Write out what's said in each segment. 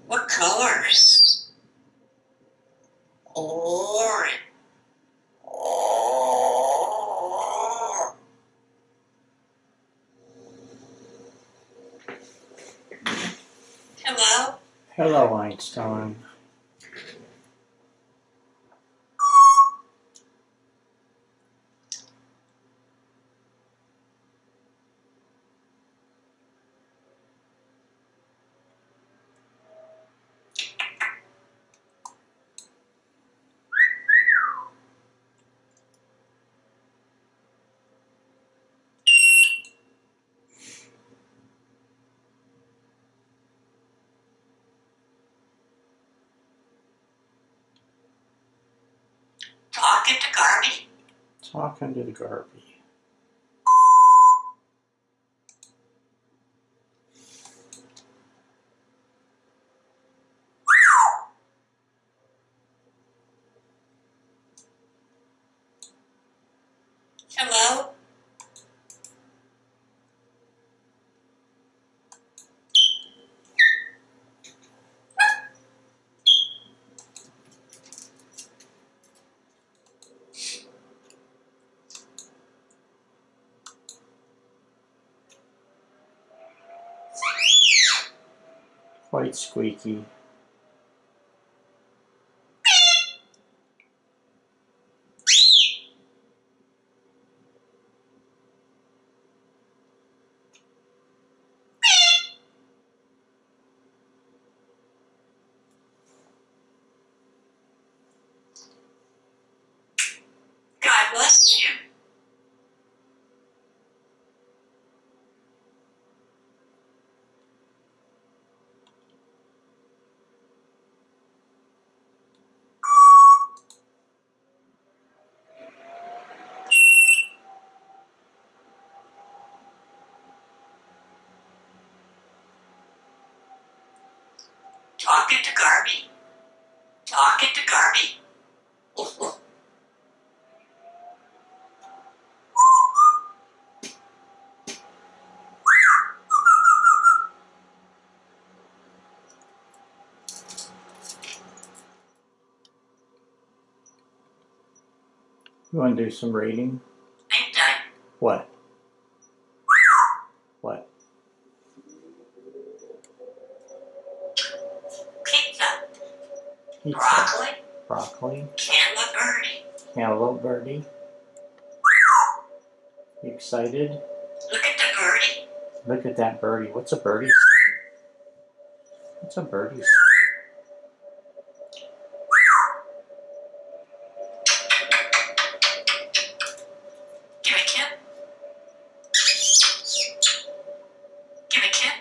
What colors? Orange. Hello? Hello, Einstein. Talking to Garby. Talking to the Garby. Hello? Quite squeaky. God bless you. Talking to Garby. Talking to Garby. You want to do some reading? I'm done. What? What? Pizza. Pizza. Broccoli. Broccoli. Cantaloupe birdie. Cantaloupe birdie. You excited? Look at the birdie. Look at that birdie. What's a birdie? What's a birdie? Give a kip. Give a kip.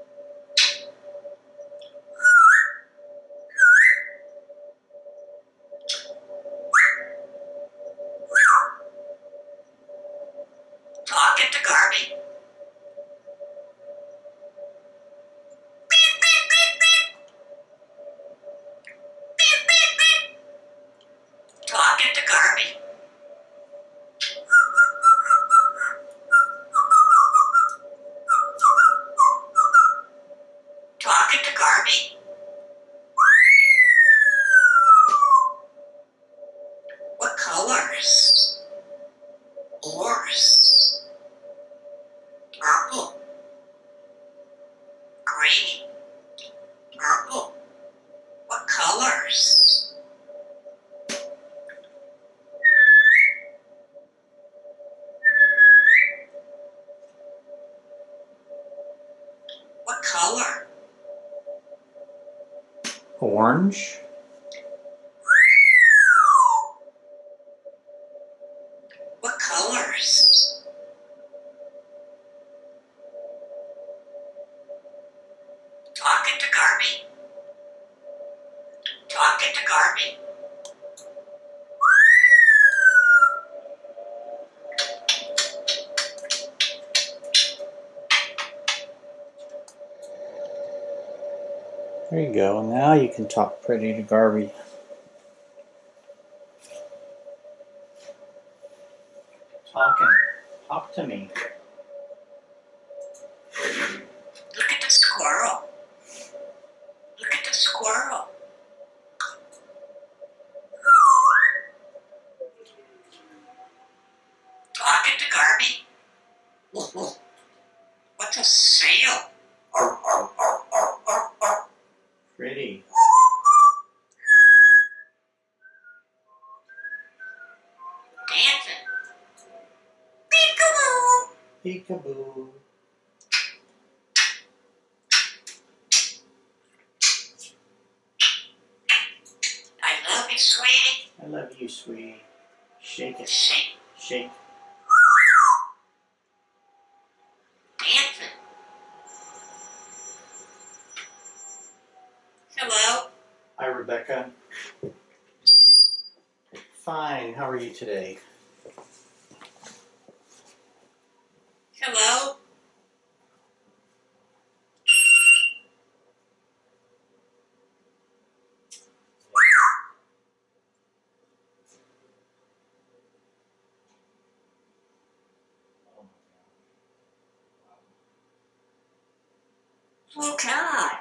Talking to Garby. Talking to Garby. Talking to Garby. What colors? Orange. Purple. Green. Purple. What colors? What color? Orange. What colors? Talking to Garby. Talking to Garby. There you go. Now you can talk pretty to Garby. Talk to me. Look at the squirrel. Look at the squirrel. Talking to Garby. What's a sail? Pretty. Dancing. Peekaboo. Peekaboo. I love you, sweetie. I love you, sweetie. Shake it. Shake. Shake. Dancing. Hello. Hi, Rebecca. Fine. How are you today? Hello. Oh, God.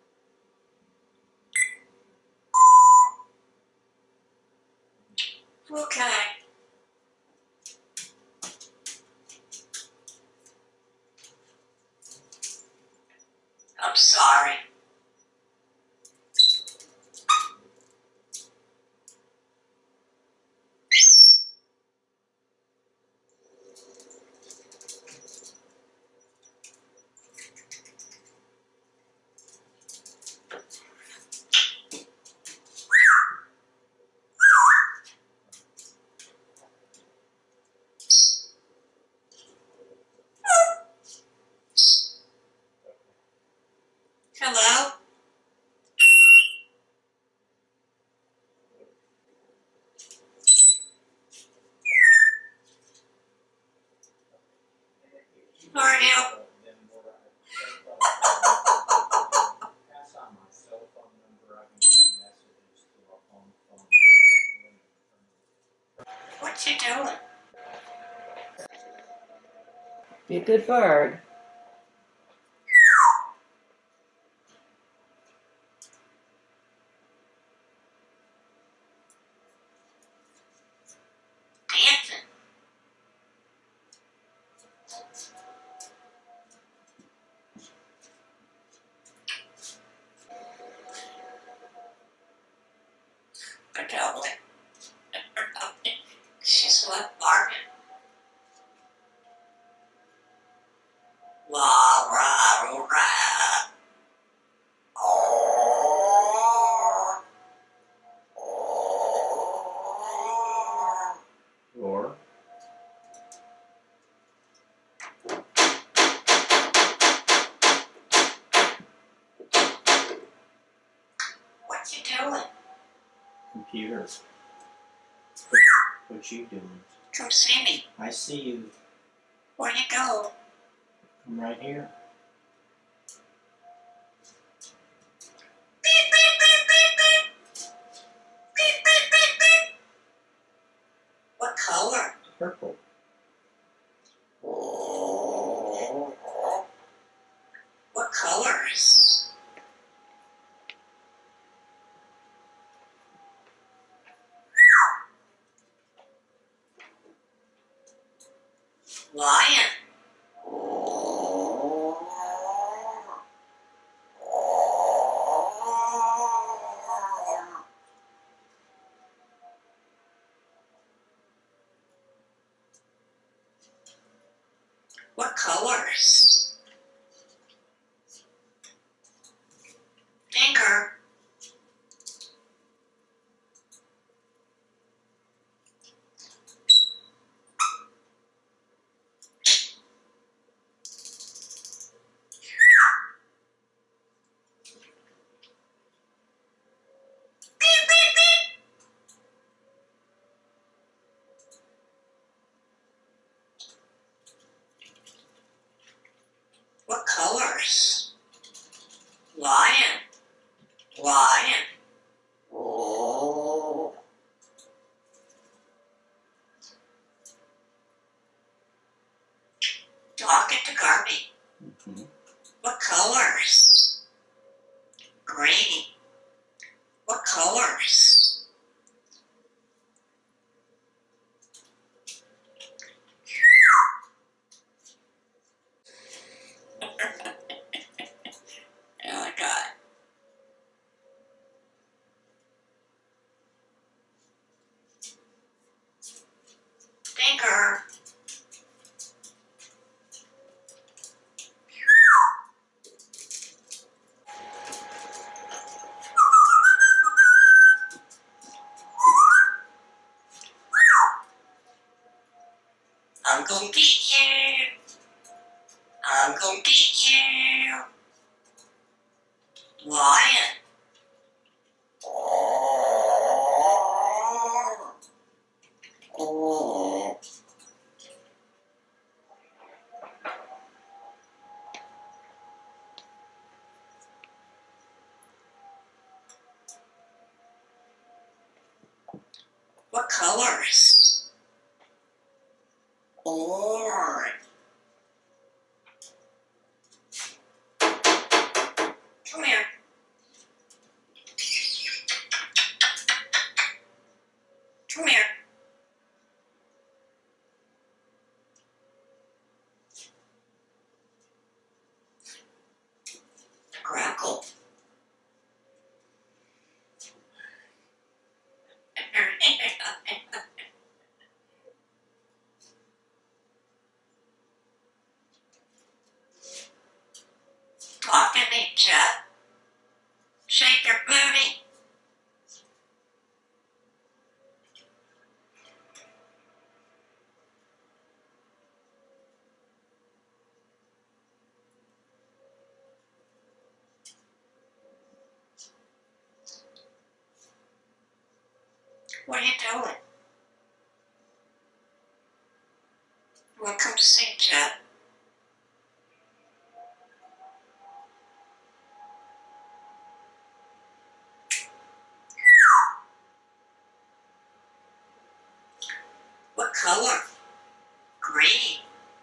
Okay. I'm sorry. Hello. How are you? Pass on my cell phone number. I can give you messages to our phone. What you doing? Be a good bird. Dancing. Adult. She's left barking. La ra ra. Oh. Oh. Or What you doing? computer. What you doing? Come see me. I see you. Where you go? I'm right here. Beep, beep, beep, beep, beep. Beep, beep, beep, beep. What color? Purple. What colors? Lion. What colors? Finger. Beep, beep, beep. What colors? Lion. Lion. Talking to Garby. Mm-hmm. What colors? Green. What colors? Oh my God. Tinker. I'm gonna get you. I'm gonna get you. Lion. What colors? Orange. Come here. Come here. Crackle. Talk to me, Chet. Shake your booty. What are you doing? You want to come sing, Chet? What color? Green.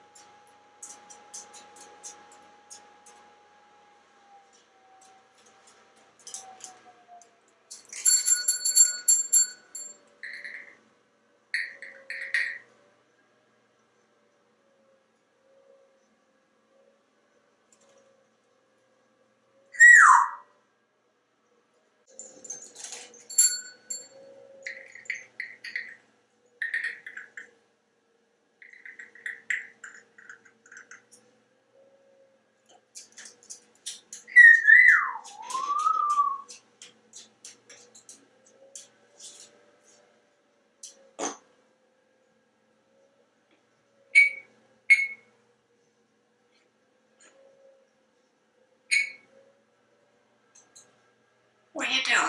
What are you doing?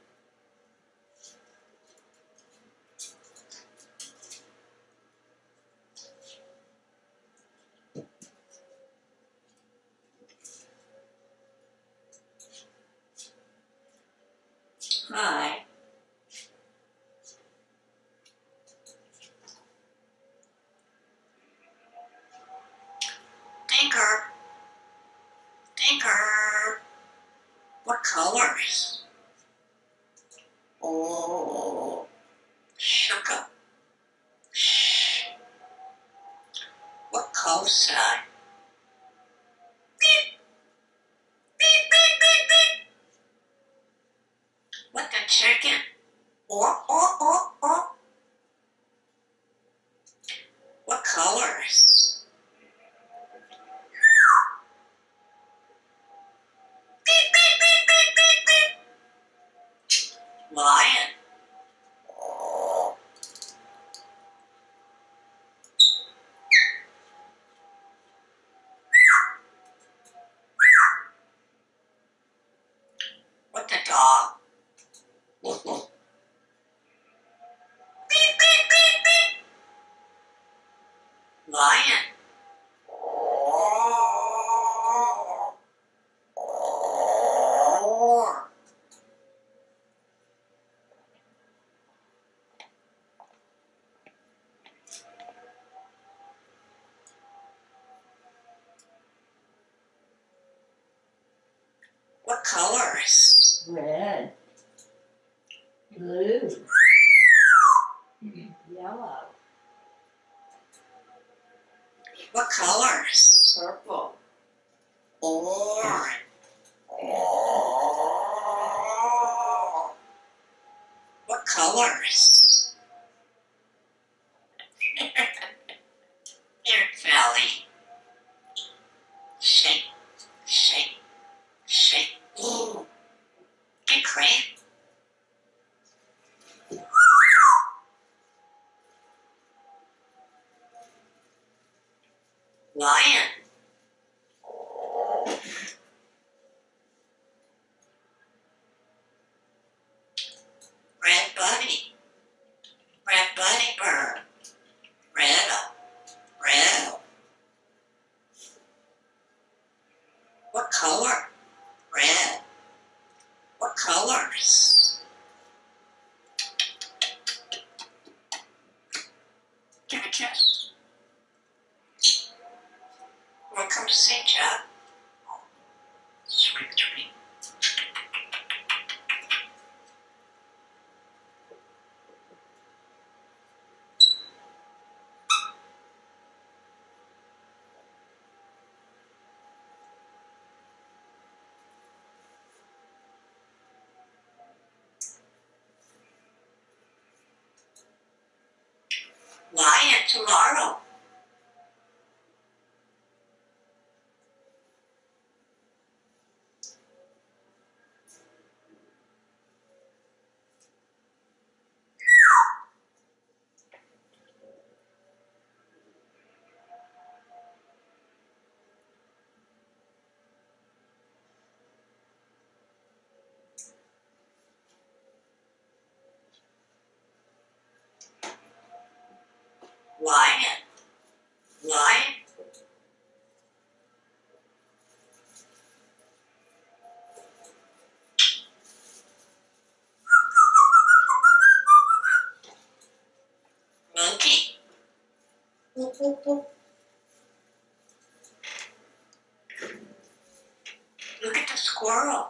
Hi. Tinker. Tinker. What colors? Oh. Sugar. Shh. What colors? Beep. Beep, beep, beep, beep. What the chicken? Or. What colors? Beep, beep, beep, beep, beep, beep. Lion. What the dog? Beep, beep, beep, beep. Lion. What colors? Red. Blue. Yellow. What colors? Purple. Orange. What colors? Here, Valley. Shake, shake, shake. Ooh. Get crazy. Lion. Red bunny. Red bunny bird. Red. Red. What color? Red. What colors? Give a kiss. Welcome to St. John. Sweet dream. Lion tomorrow. Lion. Lion. Monkey. Look at the squirrel.